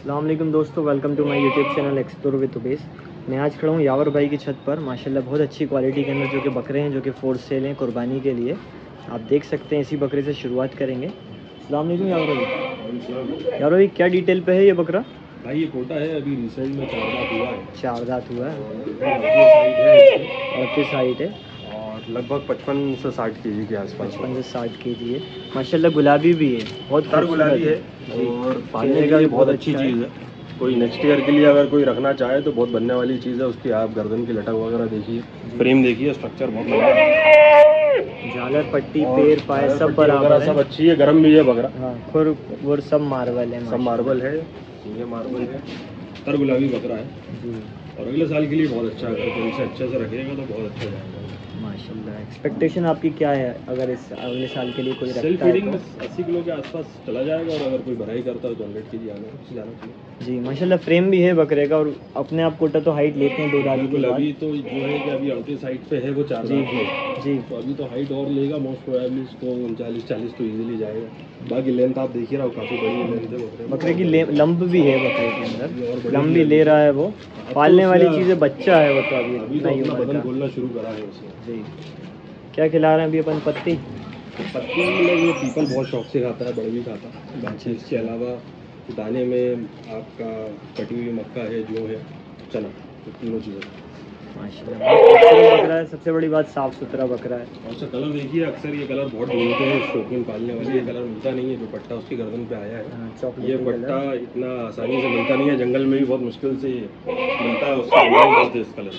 अस्सलाम वालेकुम दोस्तों, welcome to my YouTube channel explore with Ubais. मैं आज खड़ा हूँ यावर भाई की छत पर। माशाल्लाह बहुत अच्छी क्वालिटी के अंदर जो कि बकरे हैं, जो कि फोर सेल हैं कुर्बानी के लिए। आप देख सकते हैं, इसी बकरे से शुरुआत करेंगे। अस्सलाम वालेकुम यावर भाई। यावर भाई, क्या डिटेल पे है ये बकरा? भाई ये कोटा है, अभी रिसेंट में 4 दांत हुआ है। 4 दांत हुआ है और 38 हाइट है और लगभग 55 से 60 केजी के आसपास। 55 से 60 केजी है। माशाल्लाह गुलाबी भी है, बहुत हर गुलाबी है जी। और पालने का भी बहुत अच्छी चीज़ है। कोई नेक्स्ट ईयर के लिए अगर कोई रखना चाहे तो बहुत बनने वाली चीज़ है उसकी। आप गर्दन की लटक वगैरह देखिए, फ्रेम देखिए, स्ट्रक्चर बहुत लंबा है, झालर पट्टी पैर पाए सब बराबर है, सब अच्छी है। गर्म भी है बकरा। हाँ, खुर वो सब मार्बल है, सब मार्बल है, ये मार्बल है, हर गुलाबी बकरा है जी। और अगले साल के लिए बहुत अच्छा है। अगर इसे अच्छे से रखेगा तो बहुत अच्छा जाएगा माशाल्लाह। एक्सपेक्टेशन आपकी क्या है अगर इस अगले साल के लिए कोई सेल्फ रखता है फीडिंग में? तो? 80 किलो के आसपास चला जाएगा और अगर कोई भराई करता है तो 100 केजी जाना चाहिए। जी माशाल्लाह। फ्रेम भी है बकरे का और अपने आप कोटा तो हाइट लेते हैं 2 दांत के बिल्कुल। बाद। अभी तो जो है कि अभी 38 हाइट पे है वो 4 जी दांत में, जी। तो अभी तो हाइट और लेगा मोस्ट प्रोबेबली इसको 39-40 तो इजीली जाएगा। बाकी लेंथ आप देखिए रहा हो, काफ़ी बड़ी लेंथ है बकरे की लंब भी है, बकरे के अंदर लंब भी ले रहा है वो। पालने वाली चीज़ें बच्चा है वो, तो अभी अभी तो नहीं अपना उम्र बदन का। खोलना शुरू करा है उसने। जी। क्या खिला रहे हैं अभी अपन? पत्ती में ये पीपल बहुत शौक से खाता है, बड़ भी खाता है। बाकी इसके अलावा दाने में आपका कटी हुई मक्का है, जो है चना, तो तीनों चीज़ें। माशाल्लाह बहुत खूबसूरत बकरा है। सबसे बड़ी बात साफ़ सुथरा बकरा है। और उसका कलर देखिए, अक्सर ये कलर बहुत ढूंढते हैं शौकीन पालने वाले। ये कलर मिलता नहीं है, जो पट्टा उसकी गर्दन पे आया है। हाँ, ये चॉकलेटी पट्टा कलर। इतना आसानी से मिलता नहीं है, जंगल में भी बहुत मुश्किल से मिलता है। उसका बहुत है इस कलर।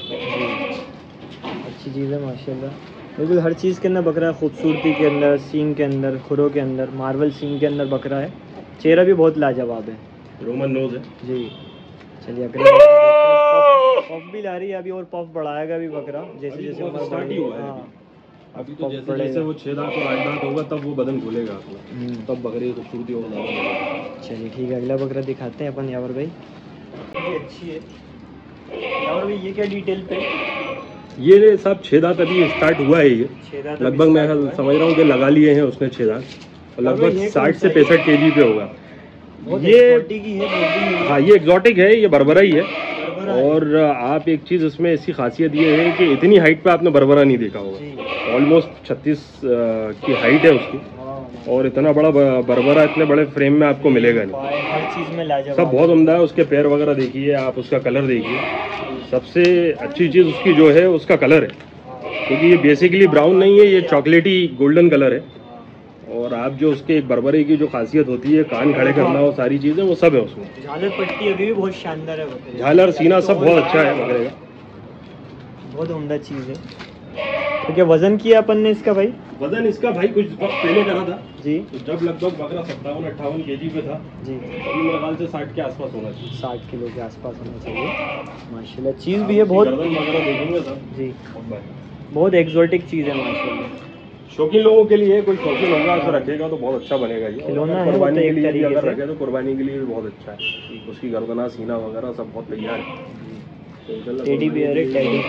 अच्छी चीज़ है माशाल्लाह। बिल्कुल हर चीज़ के अंदर बकरा है, खूबसूरती के अंदर, सींग के अंदर, खुरों के अंदर, मार्बल सींग के अंदर बकरा है। चेहरा भी बहुत लाजवाब है, रोमन नोज है जी। चलिए अगले पफ भी ला रही है अभी, और पफ बढ़ाएगा भी बकरा जैसे जैसे उम्र स्टार्ट ही हुआ है। हाँ, अभी तो जैसे जैसे वो 6 दांत और 8 दांत होगा तब वो बदन खुलेगा अपना, तब बकरी की खूबसूरती और ज़्यादा बढ़ेगी। चलिए ठीक है, अगला बकरा दिखाते हैं अपन यावर भाई। ये अच्छी है यावर भाई। ये क्या डिटेल पे? ये सब 6 दांत अभी स्टार्ट हुआ है। ये 6 दांत लगभग मैं समझ रहा हूँ कि लगा लिए हैं उसने 6 दांत, लगभग 60 से 65 केजी पे होगा ये। हाँ, ये एग्जॉटिक है, ये बरबरा ही है। और आप एक चीज़ उसमें ऐसी खासियत ये है कि इतनी हाइट पे आपने बरबरा नहीं देखा होगा। ऑलमोस्ट 36 की हाइट है उसकी, और इतना बड़ा बरबरा इतने बड़े फ्रेम में आपको मिलेगा नहीं। हर चीज़ में लाजवाब, सब बहुत उम्दा है। उसके पैर वगैरह देखिए आप, उसका कलर देखिए। सबसे अच्छी चीज़ उसकी जो है उसका कलर है, क्योंकि ये बेसिकली ब्राउन नहीं है, ये चॉकलेटी गोल्डन कलर है। और आप जो उसके एक बरबरे की जो खासियत होती है, कान खड़े करना, वो सारी चीज़ें वो सब है उसमें। झालर पट्टी अभी भी बहुत शानदार है बकरे, झालर सीना सब बहुत अच्छा है बकरे का, बहुत उम्दा चीज़ है। तो क्या वजन किया अपन ने इसका भाई? वजन इसका भाई कुछ वक्त पहले करा था जी, तो जब लगभग बकरा 57-58 केजी पे था, जी। अभी मेरे ख्याल से 60 के आसपास होना चाहिए। 60 किलो के आसपास होना चाहिए। माशाल्लाह चीज़ भी है बहुत, गर्दन वगैरह देखेंगे सब जी, बहुत एक्सोटिक चीज़ है माशाल्लाह। शौकीन लोगों के लिए, कोई शौकीन होगा ऐसा रखेगा तो बहुत अच्छा बनेगा ये। खिलौना है कुर्बानी तो के लिए एक भी अगर तरीके रखे तो कुर्बानी के लिए भी बहुत अच्छा है। उसकी गर्दना, सीना वगैरह सब बहुत तैयार है। टेडी बियर है,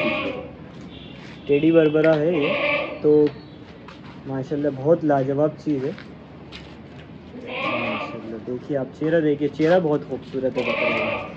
टेडी बरबरा है ये तो। माशाल्लाह बहुत लाजवाब चीज़ है माशाल्लाह। देखिए आप चेहरा देखिए, चेहरा बहुत खूबसूरत है बकरे का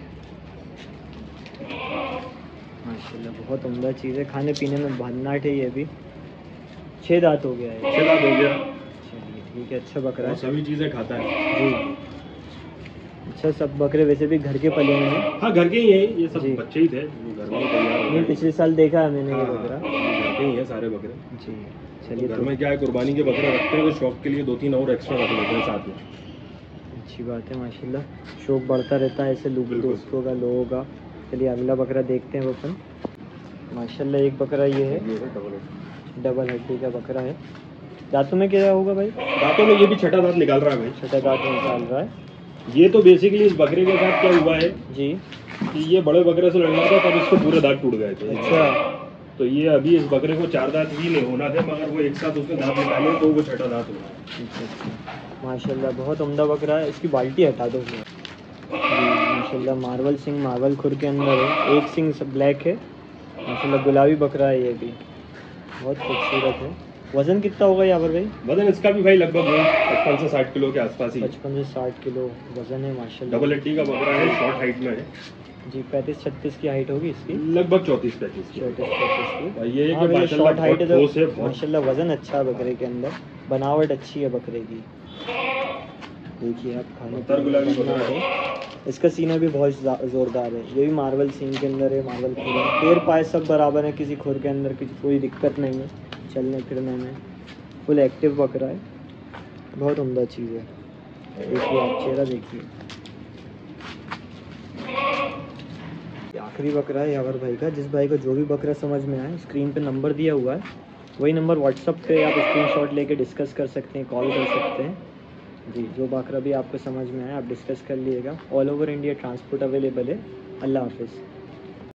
माशाल्लाह। बहुत उम्दा चीज़ है, खाने पीने में भन्नाट है ये भी। 6 दांत हो गया है, 6 दांत हो गया। चलिए ठीक है, अच्छा बकरा है, सभी चीज़ें खाता है जी। अच्छा, सब बकरे वैसे भी घर के पले हुए हैं? हाँ, घर के ही है ये सब, जी। बच्चे ही थे घर में तैयार। नहीं, पिछले साल देखा है मैंने ये हाँ, बकरा, घर के ही है सारे बकरे जी। तो चलिए घर तो में क्या है, कुर्बानी के बकरे रखते हैं तो शौक के लिए 2-3 और एक्स्ट्रा रख लेते हैं साथ में। अच्छी बात है माशाल्लाह, शौक बढ़ता रहता है ऐसे लोग, दोस्तों का, लोगों का। चलिए अगला बकरा देखते हैं अपन। माशाल्लाह एक बकरा ये है, डबल हड्डी का बकरा है। दांतों में क्या होगा भाई? दांतों में ये भी 6ठा दांत निकाल रहा है भाई। 6ठा दांत निकाल रहा है। ये तो बेसिकली इस बकरे के साथ क्या हुआ है जी, कि ये बड़े बकरे से लड़ना था, तब इसको पूरे दांत टूट गए थे। अच्छा, तो ये अभी इस बकरे को 4 दांत ही नहीं होना थे, मगर वो एक साथ उसने दांत निकाले तो वो 6ठा दांत हुआ। अच्छा। माशाल्लाह बहुत उम्दा बकरा है। इसकी बाल्टी हटा दो जी। माशाल्लाह मार्बल सिंग, मार्बल खुर के अंदर है। एक सिंग ब्लैक है माशाल्लाह। गुलाबी बकरा है ये भी, बहुत खूबसूरत है। वजन कितना होगा यावर भाई? वजन इसका भी भाई लगभग 55 से 60 किलो के आसपास ही। 55 से 60 किलो वजन है माशाल्लाह। डबल हड्डी का बकरा है, शॉर्ट हाइट में है जी। 35-36 की हाइट होगी इसकी, लगभग 34-35 की। 34-35 की। और ये हाँ भैया, माशाल्लाह शॉर्ट हाइट है बहुत ठोस है, तो माशाल्लाह वजन अच्छा है बकरे के अंदर, बनावट अच्छी है बकरे की। देखिए आप खाने गुलाबी पीने बकरा है। इसका सीना भी बहुत ज़ोरदार है, ये भी मार्बल सीन के अंदर है, मार्बल खुर है, पैर पाए सब बराबर है, किसी खुर के अंदर किसी कोई दिक्कत नहीं है चलने फिरने में, फुल एक्टिव बकरा है, बहुत उम्दा चीज़ है। देखिए आप चेहरा देखिए। आखिरी बकरा है यावर भाई का। जिस भाई को जो भी बकरा समझ में आए, स्क्रीन पे नंबर दिया हुआ है, वही नंबर व्हाट्सअप पे आप स्क्रीनशॉट लेके डिस्कस कर सकते हैं, कॉल कर सकते हैं जी। जो बकरा भी आपको समझ में आए आप डिस्कस कर लीजिएगा। All over India transport available है। अल्लाह हाफिज़।